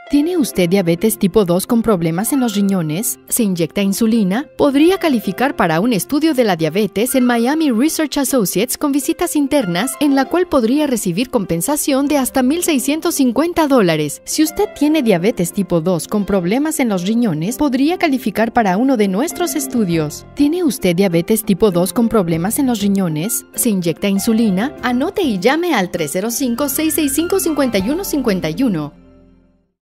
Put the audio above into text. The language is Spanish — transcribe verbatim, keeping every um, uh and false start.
¿Tiene usted diabetes tipo dos con problemas en los riñones? ¿Se inyecta insulina? Podría calificar para un estudio de la diabetes en Miami Research Associates con visitas internas, en la cual podría recibir compensación de hasta mil seiscientos cincuenta dólares. Si usted tiene diabetes tipo dos con problemas en los riñones, podría calificar para uno de nuestros estudios. ¿Tiene usted diabetes tipo dos con problemas en los riñones? ¿Se inyecta insulina? Anote y llame al tres cero cinco, seis seis cinco, cinco uno cinco uno.